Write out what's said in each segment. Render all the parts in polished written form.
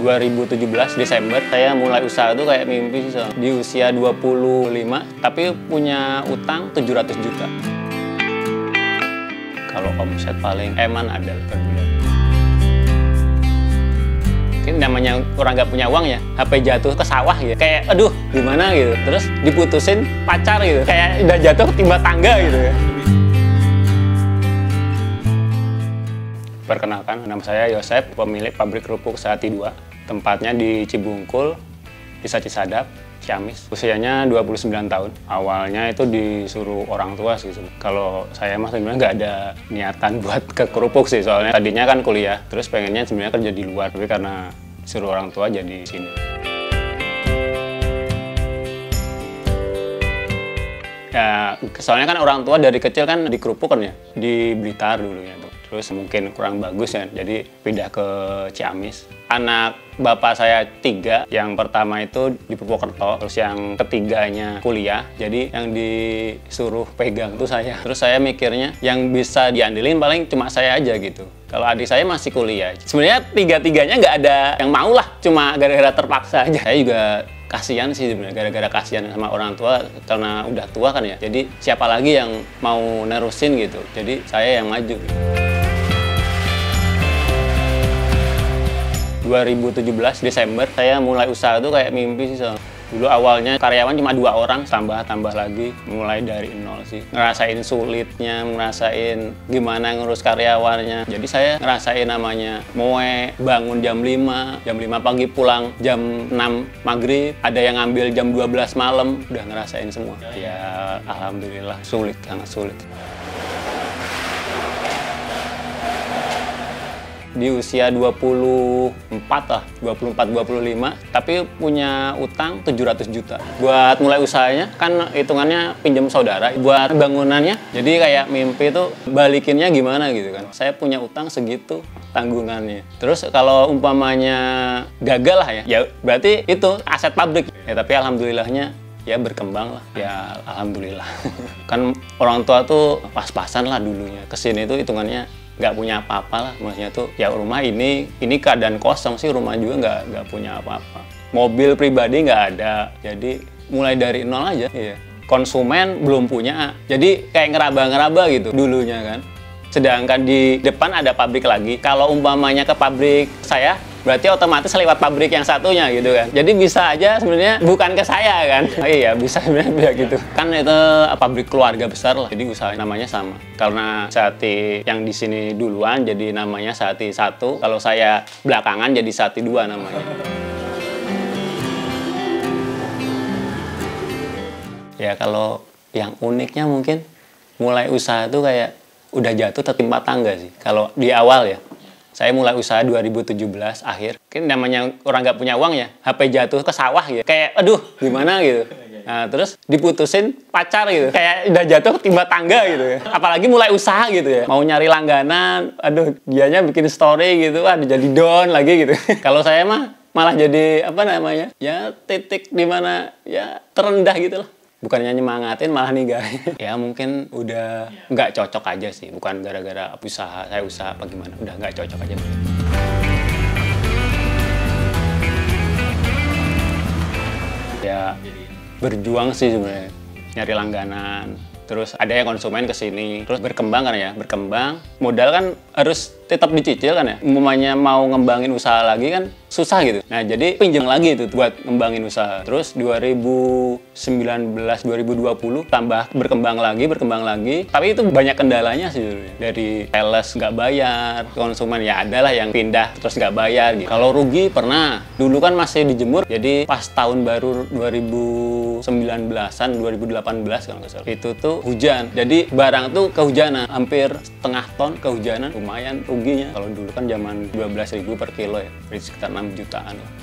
2017 Desember saya mulai usaha tuh kayak mimpi sih, di usia 25 tapi punya utang 700 juta. Kalau omset paling eman ada per bulan. Mungkin namanya orang nggak punya uang ya, HP jatuh ke sawah gitu, kayak aduh gimana gitu, terus diputusin pacar gitu, kayak udah jatuh ketimpa tangga gitu ya. Perkenalkan, nama saya Yosep, pemilik pabrik kerupuk Sehati 2. Tempatnya di Cibungkul, Desa Cisadap, Ciamis. Usianya 29 tahun. Awalnya itu disuruh orang tua sih. Kalau saya mah sebenarnya nggak ada niatan buat ke kerupuk sih, soalnya tadinya kan kuliah, terus pengennya sebenarnya kerja di luar, tapi karena disuruh orang tua jadi sini. Ya, soalnya kan orang tua dari kecil kan di kerupuk kan ya, di Blitar dulunya tuh. Terus mungkin kurang bagus ya, jadi pindah ke Ciamis. Anak bapak saya 3, yang pertama itu di Purwokerto, terus yang ketiganya kuliah, jadi yang disuruh pegang tuh saya. Terus saya mikirnya yang bisa diandelin paling cuma saya aja gitu. Kalau adik saya masih kuliah. Sebenarnya tiga-tiganya nggak ada yang mau lah, cuma gara-gara terpaksa aja. Saya juga kasihan sih sebenarnya, gara-gara kasihan sama orang tua karena udah tua kan ya. Jadi siapa lagi yang mau nerusin gitu. Jadi saya yang maju. 2017 Desember saya mulai usaha tuh kayak mimpi sih. Dulu awalnya karyawan cuma 2 orang, tambah lagi, mulai dari nol sih. Ngerasain sulitnya, ngerasain gimana ngurus karyawannya. Jadi saya ngerasain namanya moe, bangun jam 5 pagi, pulang jam 6 maghrib, ada yang ngambil jam 12 malam, udah ngerasain semua. Ya alhamdulillah sulit, sangat sulit. Di usia 24 lah, 24-25, tapi punya utang 700 juta. Buat mulai usahanya, kan hitungannya pinjam saudara, buat bangunannya, jadi kayak mimpi itu balikinnya gimana gitu kan. Saya punya utang segitu tanggungannya. Terus kalau umpamanya gagal lah ya berarti itu aset pabrik. Ya tapi alhamdulillahnya ya berkembang lah, ya alhamdulillah. Kan orang tua tuh pas-pasan lah dulunya, kesini tuh hitungannya nggak punya apa-apa lah, maksudnya tuh ya rumah ini keadaan kosong sih, rumah juga nggak punya apa-apa, mobil pribadi nggak ada, jadi mulai dari nol aja. Iya. Konsumen belum punya, jadi kayak ngeraba-ngeraba gitu dulunya kan. Sedangkan di depan ada pabrik lagi, kalau umpamanya ke pabrik saya berarti otomatis lewat pabrik yang satunya gitu kan. Jadi bisa aja sebenarnya bukan ke saya kan. Oh iya, bisa sebenarnya gitu. Kan itu pabrik keluarga besar lah. Jadi usaha namanya sama. Karena Sehati yang di sini duluan jadi namanya Sehati 1. Kalau saya belakangan jadi Sehati 2 namanya. Ya kalau yang uniknya mungkin mulai usaha tuh kayak udah jatuh tertimpa tangga sih. Kalau di awal ya. Saya mulai usaha 2017 akhir. Kan namanya orang nggak punya uang ya, HP jatuh ke sawah gitu. Kayak aduh gimana gitu. Nah, terus diputusin pacar gitu. Kayak udah jatuh ketimpa tangga gitu ya. Apalagi mulai usaha gitu ya. Mau nyari langganan, aduh dianya bikin story gitu, aduh jadi down lagi gitu. Kalau saya mah malah jadi apa namanya? Ya titik dimana ya terendah gitu loh. Bukannya nyemangatin, malah ninggalin. Ya mungkin udah nggak cocok aja sih. Bukan gara-gara saya usaha apa gimana. Udah nggak cocok aja. Ya berjuang sih sebenarnya. Nyari langganan. Terus ada yang konsumen kesini. Terus berkembang kan ya. Berkembang. Modal kan harus tetap dicicil kan ya. Umpamanya mau ngembangin usaha lagi kan susah gitu. Nah jadi pinjam lagi itu buat ngembangin usaha. Terus 2019, 2020 tambah berkembang lagi. Tapi itu banyak kendalanya sih sebenarnya. Dari sales nggak bayar, konsumen ya adalah yang pindah terus nggak bayar gitu. Kalau rugi pernah. Dulu kan masih dijemur. Jadi pas tahun baru 2019-an, 2018 kalau nggak salah. Itu tuh hujan. Jadi barang tuh kehujanan. Hampir setengah ton kehujanan. Lumayan ruginya. Kalau dulu kan zaman 12.000 per kilo ya. Jadi sekitar 6 jutaan lah.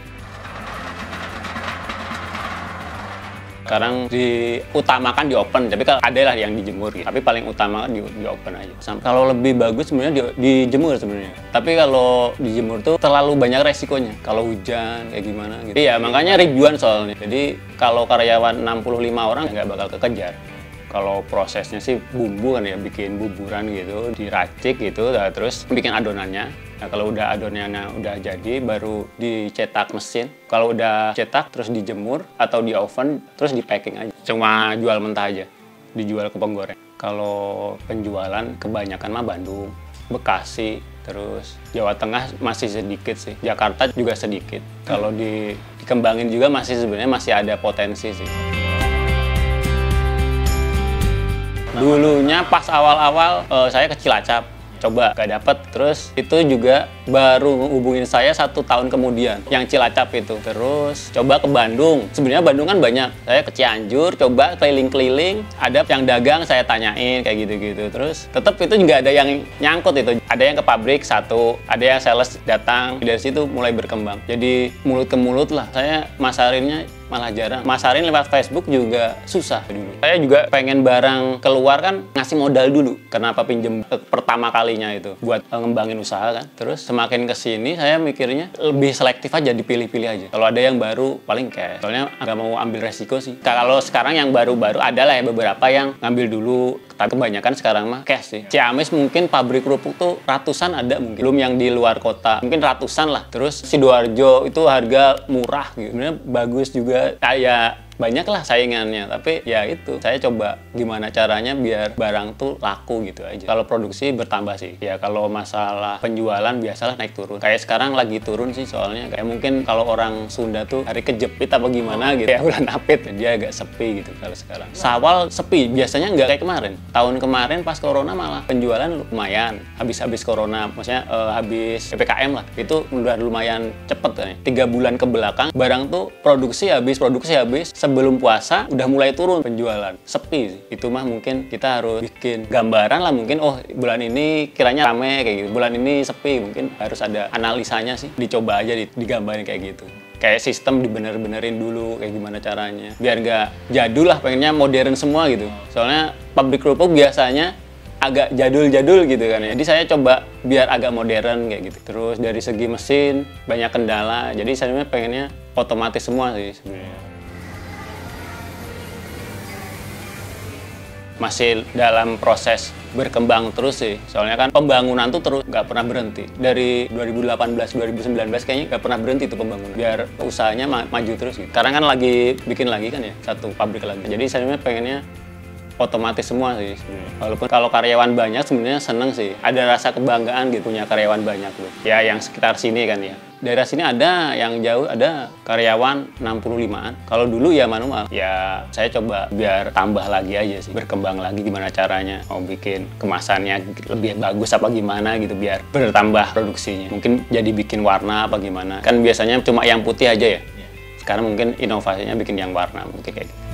Sekarang diutamakan di open, tapi kalau ada lah yang dijemur gitu. Tapi paling utama di open aja. Kalau lebih bagus sebenarnya dijemur sebenarnya. Tapi kalau dijemur tuh terlalu banyak resikonya. Kalau hujan kayak gimana gitu. Iya, makanya ribuan soalnya. Jadi kalau karyawan 65 orang nggak bakal kekejar. Kalau prosesnya sih bumbu kan ya, bikin buburan gitu, diracik gitu, nah, terus bikin adonannya. Nah, kalau udah adonannya udah jadi, baru dicetak mesin. Kalau udah cetak, terus dijemur atau di oven, terus di packing aja. Cuma jual mentah aja, dijual ke penggoreng. Kalau penjualan kebanyakan mah Bandung, Bekasi, terus Jawa Tengah masih sedikit sih. Jakarta juga sedikit. Kalau dikembangin juga sebenarnya masih ada potensi sih. Dulunya pas awal-awal saya ke Cilacap, coba gak dapet, terus itu juga baru hubungin saya 1 tahun kemudian yang Cilacap itu. Terus coba ke Bandung, sebenarnya Bandung kan banyak, saya ke Cianjur, coba keliling-keliling, ada yang dagang saya tanyain kayak gitu-gitu. Terus tetap itu juga ada yang nyangkut itu, ada yang ke pabrik satu, ada yang sales datang, dari situ mulai berkembang. Jadi mulut ke mulut lah, saya masarinnya malah jarang. Masarin lewat Facebook juga susah dulu. Saya juga pengen barang keluar kan ngasih modal dulu. Kenapa pinjem pertama kalinya itu buat ngembangin usaha kan. Terus semakin kesini saya mikirnya lebih selektif aja, dipilih-pilih aja. Kalau ada yang baru paling cash. Soalnya nggak mau ambil resiko sih. Kalau sekarang yang baru-baru ada lah ya beberapa yang ngambil dulu. Tapi kebanyakan sekarang mah cash sih. Ciamis mungkin pabrik kerupuk tuh ratusan ada mungkin. Belum yang di luar kota. Mungkin ratusan lah. Terus Sidoarjo itu harga murah gitu. Sebenarnya bagus juga. Kayak banyak lah saingannya, tapi ya itu saya coba gimana caranya biar barang tuh laku gitu aja. Kalau produksi bertambah sih ya, kalau masalah penjualan biasalah naik turun. Kayak sekarang lagi turun sih, soalnya kayak mungkin kalau orang Sunda tuh hari kejepit apa gimana gitu ya, bulan Apit dia agak sepi gitu. Kalau sekarang Sawal sepi, biasanya nggak kayak kemarin. Tahun kemarin pas corona malah penjualan lumayan, habis corona, maksudnya habis PPKM lah, itu udah lumayan cepet kan ya. 3 bulan ke belakang barang tuh produksi habis, sebelum puasa udah mulai turun penjualan, sepi sih. Itu mah mungkin kita harus bikin gambaran lah, mungkin oh bulan ini kiranya rame kayak gitu, bulan ini sepi, mungkin harus ada analisanya sih, dicoba aja digambarin kayak gitu. Kayak sistem dibener-benerin dulu kayak gimana caranya biar nggak jadul lah, pengennya modern semua gitu. Soalnya pabrik kerupuk biasanya agak jadul-jadul gitu kan ya. Jadi saya coba biar agak modern kayak gitu. Terus dari segi mesin banyak kendala, jadi saya pengennya otomatis semua sih sebenarnya. Masih dalam proses berkembang terus sih, soalnya kan pembangunan tuh terus nggak pernah berhenti. Dari 2018-2019 kayaknya nggak pernah berhenti tuh pembangunan, biar usahanya maju terus gitu. Sekarang kan lagi bikin lagi kan ya, 1 pabrik lagi, jadi saya pengennya otomatis semua sih sebenarnya. Walaupun kalau karyawan banyak sebenarnya seneng sih, ada rasa kebanggaan gitu punya karyawan banyak tuh. Ya yang sekitar sini kan ya. Daerah sini ada yang jauh, ada karyawan 65-an. Kalau dulu ya manual. Ya saya coba biar tambah lagi aja sih, berkembang lagi gimana caranya. Mau bikin kemasannya lebih bagus apa gimana gitu biar bertambah produksinya. Mungkin jadi bikin warna apa gimana. Kan biasanya cuma yang putih aja ya. Sekarang mungkin inovasinya bikin yang warna mungkin kayak gitu.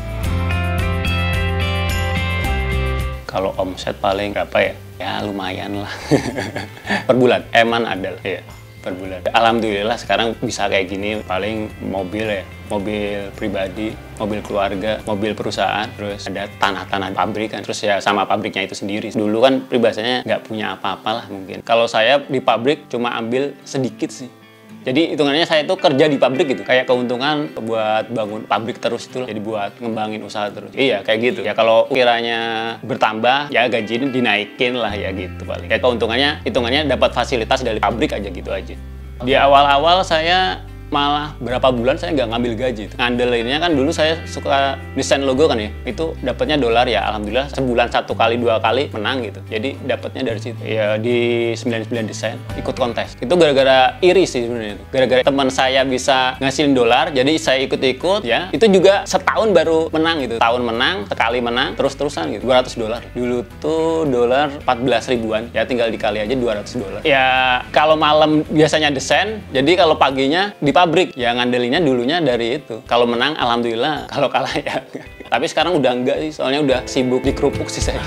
Kalau omset paling berapa ya? Ya lumayan lah. Per bulan, eman ada lah ya. Per bulan. Alhamdulillah sekarang bisa kayak gini, paling mobil ya, mobil pribadi, mobil keluarga, mobil perusahaan, terus ada tanah-tanah pabrik kan, terus ya sama pabriknya itu sendiri. Dulu kan pribadinya nggak punya apa-apa lah mungkin. Kalau saya di pabrik cuma ambil sedikit sih. Jadi hitungannya saya tuh kerja di pabrik gitu, kayak keuntungan buat bangun pabrik terus itu, jadi buat ngembangin usaha terus. Iya kayak gitu. Ya kalau kiranya bertambah, ya gaji dinaikin lah ya gitu paling. Kayak keuntungannya, hitungannya dapat fasilitas dari pabrik aja gitu aja. Di awal-awal saya malah berapa bulan saya nggak ngambil gaji. Ngandelinnya kan dulu saya suka desain logo kan ya, itu dapatnya dolar ya, alhamdulillah sebulan 1 kali 2 kali menang gitu. Jadi dapatnya dari situ. Ya di 99 desain ikut kontes. Itu gara-gara iri sih sebenarnya itu. Gara-gara teman saya bisa ngasihin dolar, jadi saya ikut-ikut ya. Itu juga setahun baru menang gitu. Tahun menang, sekali menang, terus-terusan gitu. 200 dolar. Dulu tuh dolar 14 ribuan. Ya tinggal dikali aja 200 dolar. Ya kalau malam biasanya desain, jadi kalau paginya di pabrik, ya ngandelinnya dulunya dari itu. Kalau menang alhamdulillah, kalau kalah ya. Tapi sekarang udah enggak sih, soalnya udah sibuk di kerupuk sih saya.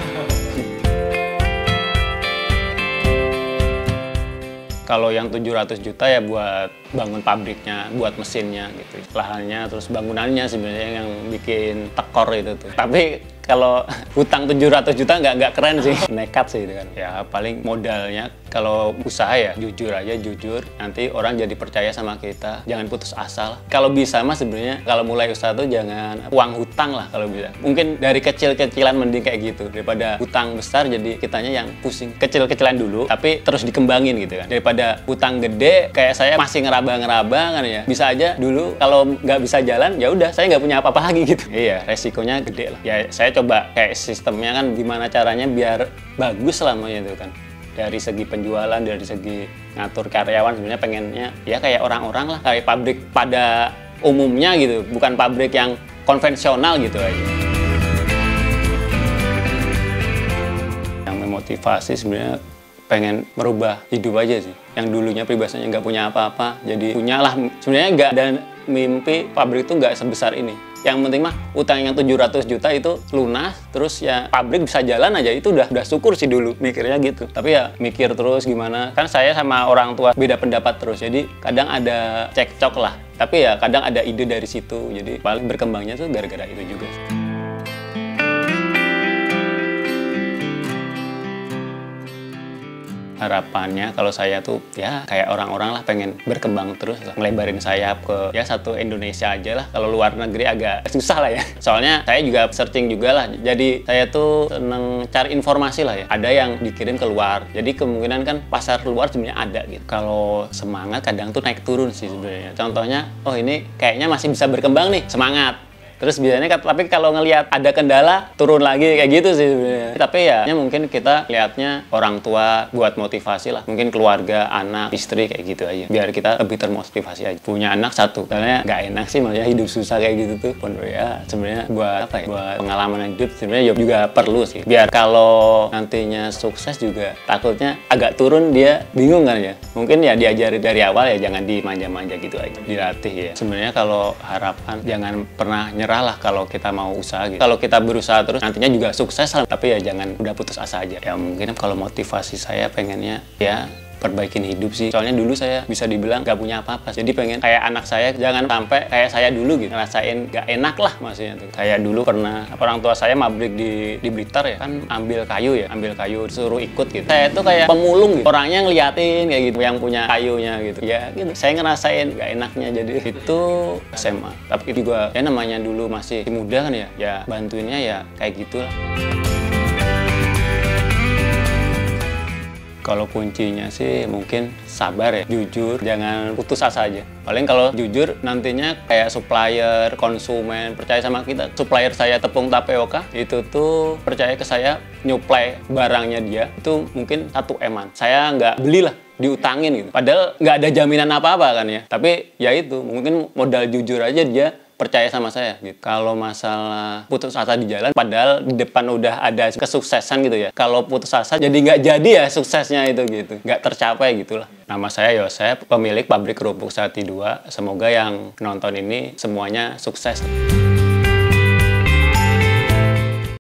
Kalau yang 700 juta ya buat bangun pabriknya, buat mesinnya gitu. Lahannya, terus bangunannya sebenarnya yang bikin tekor itu tuh. Tapi kalau hutang 700 juta nggak keren sih. Nekat sih itu kan. Ya paling modalnya kalau usaha ya jujur aja, jujur. Nanti orang jadi percaya sama kita. Jangan putus asa lah. Kalau bisa mah sebenarnya kalau mulai usaha tuh jangan uang hutang lah kalau bisa. Mungkin dari kecil-kecilan mending kayak gitu. Daripada hutang besar jadi kitanya yang pusing. Kecil-kecilan dulu tapi terus dikembangin gitu kan. Daripada hutang gede kayak saya masih ngeraba-ngeraba kan ya. Bisa aja dulu kalau nggak bisa jalan ya udah saya nggak punya apa-apa lagi gitu. Iya, resikonya gede lah. Ya saya coba kayak sistemnya kan gimana caranya biar bagus selamanya itu kan. Dari segi penjualan, dari segi ngatur karyawan sebenarnya pengennya ya kayak orang-orang lah, kayak pabrik pada umumnya gitu, bukan pabrik yang konvensional gitu aja. Yang memotivasi sebenarnya pengen merubah hidup aja sih. Yang dulunya pribadinya nggak punya apa-apa, jadi punyalah. Sebenarnya nggak ada mimpi pabrik itu nggak sebesar ini. Yang penting mah utang yang 700 juta itu lunas, terus ya pabrik bisa jalan aja, itu udah syukur sih dulu mikirnya gitu. Tapi ya mikir terus gimana, kan saya sama orang tua beda pendapat terus, jadi kadang ada cekcok lah. Tapi ya kadang ada ide dari situ, jadi paling berkembangnya tuh gara-gara itu juga. Harapannya kalau saya tuh ya kayak orang-orang lah, pengen berkembang terus lah, ngelebarin sayap ke ya satu Indonesia aja lah. Kalau luar negeri agak susah lah ya, soalnya saya juga searching juga lah, jadi saya tuh seneng cari informasi lah ya. Ada yang dikirim ke luar, jadi kemungkinan kan pasar luar sebenarnya ada gitu. Kalau semangat kadang tuh naik turun sih sebenarnya. Contohnya, oh ini kayaknya masih bisa berkembang nih, semangat. Terus biasanya, tapi kalau ngelihat ada kendala, turun lagi kayak gitu sih sebenarnya. Tapi ya mungkin kita lihatnya orang tua buat motivasi lah. Mungkin keluarga, anak, istri kayak gitu aja. Biar kita lebih termotivasi aja. Punya anak satu, karena nggak enak sih maksudnya hidup susah kayak gitu tuh. Ya sebenarnya buat apa ya? Buat pengalaman hidup sebenarnya juga perlu sih. Biar kalau nantinya sukses juga takutnya agak turun dia bingung kan ya. Mungkin ya diajari dari awal ya, jangan dimanja-manja gitu aja. Dilatih ya. Sebenarnya kalau harapan jangan pernah nyerah lah kalau kita mau usaha gitu. Kalau kita berusaha terus nantinya juga sukses lah, tapi ya jangan udah putus asa aja. Ya mungkin kalau motivasi saya pengennya ya perbaikin hidup sih. Soalnya dulu saya bisa dibilang gak punya apa-apa. Jadi pengen kayak anak saya, jangan sampai kayak saya dulu gitu. Ngerasain gak enak lah maksudnya tuh. Kayak dulu pernah orang tua saya mabrik di Blitar ya. Kan ambil kayu suruh ikut gitu. Saya tuh kayak pemulung gitu. Orangnya ngeliatin kayak gitu, yang punya kayunya gitu. Ya gitu. Saya ngerasain gak enaknya, jadi itu SMA. Tapi juga ya namanya dulu masih muda kan ya. Ya bantuinnya ya kayak gitulah. Kalau kuncinya sih mungkin sabar ya, jujur, jangan putus asa aja. Paling kalau jujur nantinya kayak supplier, konsumen percaya sama kita. Supplier saya tepung tapioka itu tuh percaya ke saya, nyuplai barangnya dia itu mungkin 1 M-an. Saya nggak belilah, diutangin gitu. Padahal nggak ada jaminan apa-apa kan ya. Tapi ya itu mungkin modal jujur aja dia percaya sama saya gitu. Kalau masalah putus asa di jalan, padahal di depan udah ada kesuksesan gitu ya. Kalau putus asa jadi nggak jadi ya suksesnya itu gitu, nggak tercapai gitulah. Nama saya Yosep, pemilik pabrik kerupuk Sati 2. Semoga yang nonton ini semuanya sukses.